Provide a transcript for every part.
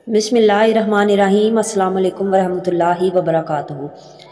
बिस्मिल्लाहिर्रहमानिर्रहीम। अस्सलाम वालेकुम वरहमतुल्लाहि वबरकातुहू।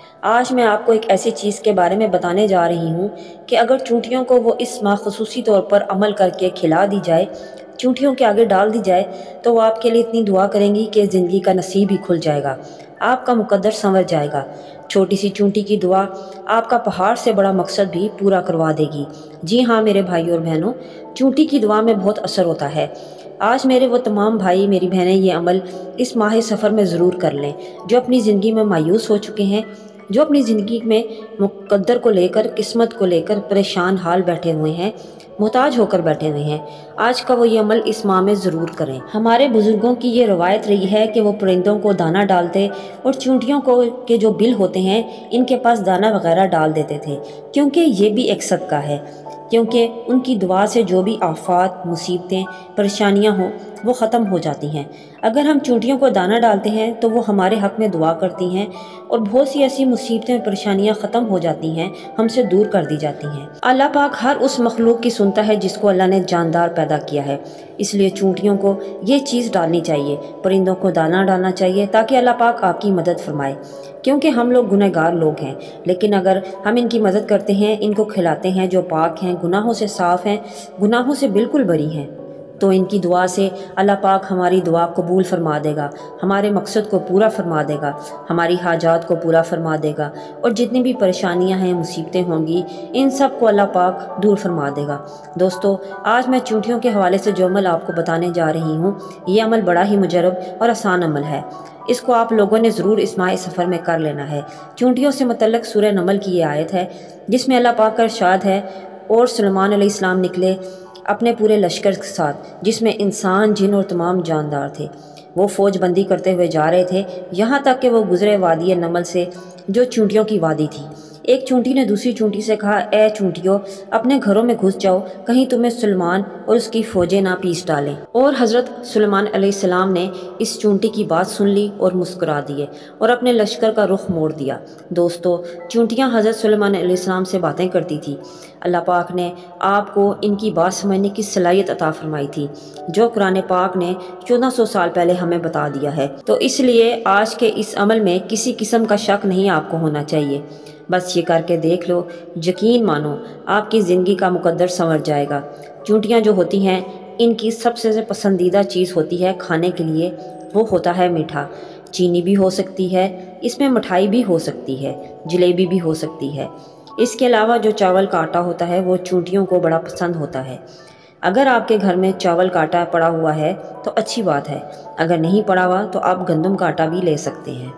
आज मैं आपको एक ऐसी चीज़ के बारे में बताने जा रही हूँ कि अगर चूंटियों को वो इस्मा ख़ुसूसी तौर पर अमल करके खिला दी जाए, चूंटियों के आगे डाल दी जाए, तो वो आपके लिए इतनी दुआ करेंगी कि ज़िंदगी का नसीब ही खुल जाएगा, आपका मुकद्दर संवर जाएगा। छोटी सी चूंटी की दुआ आपका पहाड़ से बड़ा मकसद भी पूरा करवा देगी। जी हाँ मेरे भाइयों और बहनों, चूंटी की दुआ में बहुत असर होता है। आज मेरे वो तमाम भाई मेरी बहनें ये अमल इस माह सफ़र में ज़रूर कर लें जो अपनी ज़िंदगी में मायूस हो चुके हैं, जो अपनी ज़िंदगी में मुक़द्दर को लेकर, किस्मत को लेकर परेशान हाल बैठे हुए हैं, मोहताज होकर बैठे हुए हैं। आज का वो ये अमल इस माह में ज़रूर करें। हमारे बुज़ुर्गों की ये रवायत रही है कि वो परिंदों को दाना डालते और चूंटियों को के जो बिल होते हैं इनके पास दाना वगैरह डाल देते थे, क्योंकि ये भी एक सदका है, क्योंकि उनकी दुआ से जो भी आफात, मुसीबतें, परेशानियां हों वो ख़त्म हो जाती हैं। अगर हम चूंटियों को दाना डालते हैं तो वो हमारे हक़ में दुआ करती हैं और बहुत सी ऐसी मुसीबतें और परेशानियां ख़त्म हो जाती हैं, हमसे दूर कर दी जाती हैं। अल्लाह पाक हर उस मखलूक की सुनता है जिसको अल्लाह ने जानदार पैदा किया है, इसलिए चूंटियों को ये चीज़ डालनी चाहिए, परिंदों को दाना डालना चाहिए ताकि अल्लाह पाक आपकी मदद फरमाए। क्योंकि हम लोग गुनहगार लोग हैं, लेकिन अगर हम इनकी मदद करते हैं, इनको खिलाते हैं जो पाक हैं, गुनाहों से साफ़ हैं, गुनाहों से बिल्कुल बरी हैं, तो इनकी दुआ से अल्लाह पाक हमारी दुआ कबूल फरमा देगा, हमारे मकसद को पूरा फरमा देगा, हमारी हाजात को पूरा फरमा देगा और जितनी भी परेशानियां हैं, मुसीबतें होंगी, इन सब को अल्लाह पाक दूर फरमा देगा। दोस्तों, आज मैं चूंटियों के हवाले से जो अमल आपको बताने जा रही हूँ, ये अमल बड़ा ही मुजरब और आसान अमल है। इसको आप लोगों ने ज़रूर इस माह सफ़र में कर लेना है। चूंटियों से मुतल्लक़ सूरह नमल की ये आयत है जिसमें अल्लाह पाक का इरशाद है, और सुलेमान अलैहिस्सलाम निकले अपने पूरे लश्कर के साथ, जिसमें इंसान, जिन और तमाम जानदार थे। वो फ़ौज बंदी करते हुए जा रहे थे, यहाँ तक कि वो गुज़रे वादी नमल से जो चूंटियों की वादी थी। एक चूंटी ने दूसरी चूंटी से कहा, ए चूंटियों, अपने घरों में घुस जाओ, कहीं तुम्हें सुलेमान और उसकी फ़ौजें ना पीस डालें। और हज़रत सुलेमान अलैहिस्सलाम ने इस चूंटी की बात सुन ली और मुस्कुरा दिए और अपने लश्कर का रुख मोड़ दिया। दोस्तों, चूंटियाँ हज़रत सुलेमान अलैहिस्सलाम से बातें करती थी। अल्लाह पाक ने आपको इनकी बात समझने की सलाहियत अता फरमाई थी, जो कुरान पाक ने 1400 साल पहले हमें बता दिया है। तो इसलिए आज के इस अमल में किसी किस्म का शक नहीं आपको होना चाहिए। बस ये करके देख लो, यकीन मानो आपकी ज़िंदगी का मुकद्दर संवर जाएगा। चूंटियाँ जो होती हैं, इनकी सबसे पसंदीदा चीज़ होती है खाने के लिए, वो होता है मीठा। चीनी भी हो सकती है, इसमें मिठाई भी हो सकती है, जलेबी भी हो सकती है। इसके अलावा जो चावल का आटा होता है वो चूंटियों को बड़ा पसंद होता है। अगर आपके घर में चावल का आटा पड़ा हुआ है तो अच्छी बात है, अगर नहीं पड़ा हुआ तो आप गंदम का आटा भी ले सकते हैं।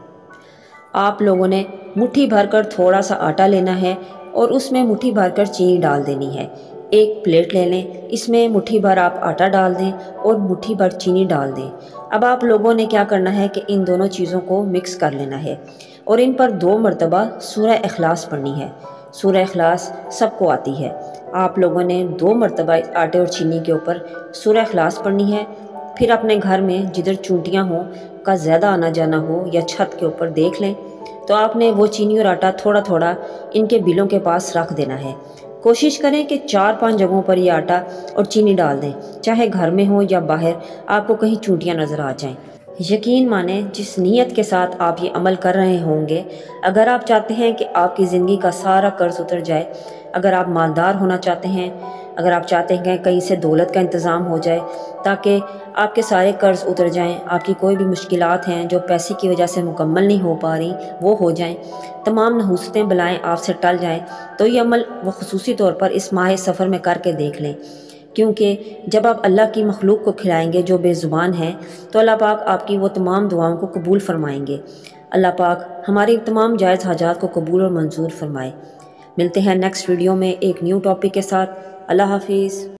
आप लोगों ने मुट्ठी भरकर थोड़ा सा आटा लेना है और उसमें मुट्ठी भरकर चीनी डाल देनी है। एक प्लेट ले लें, इसमें मुट्ठी भर आप आटा डाल दें और मुट्ठी भर चीनी डाल दें। अब आप लोगों ने क्या करना है कि इन दोनों चीज़ों को मिक्स कर लेना है और इन पर 2 मरतबा सूरह इखलास पढ़नी है। सूरह इखलास सबको आती है। आप लोगों ने 2 मरतबा आटे और चीनी के ऊपर सूरह इखलास पढ़नी है। फिर अपने घर में जिधर चूंटियाँ हों का ज़्यादा आना जाना हो या छत के ऊपर देख लें, तो आपने वो चीनी और आटा थोड़ा थोड़ा इनके बिलों के पास रख देना है। कोशिश करें कि 4-5 जगहों पर ये आटा और चीनी डाल दें, चाहे घर में हो या बाहर, आपको कहीं चूंटियाँ नज़र आ जाएं। यकीन माने, जिस नीयत के साथ आप ये अमल कर रहे होंगे, अगर आप चाहते हैं कि आपकी ज़िंदगी का सारा कर्ज उतर जाए, अगर आप मालदार होना चाहते हैं, अगर आप चाहते हैं कि कहीं से दौलत का इंतज़ाम हो जाए ताकि आपके सारे कर्ज उतर जाएं, आपकी कोई भी मुश्किलात हैं जो पैसे की वजह से मुकम्मल नहीं हो पा रही वो हो जाएं, तमाम नहूसतें बलाएं आपसे टल जाएं, तो ये अमल वो ख़ुसूसी तौर पर इस माह सफ़र में करके देख लें। क्योंकि जब आप अल्लाह की मखलूक को खिलाएंगे जो बेज़ुबान है, तो अल्लाह पाक आपकी वो तमाम दुआओं को कबूल फरमाएंगे। अल्लाह पाक हमारी तमाम जायज़ हाजात को कबूल और मंजूर फरमाए। मिलते हैं नेक्स्ट वीडियो में एक न्यू टॉपिक के साथ। अल्लाह हाफिज़।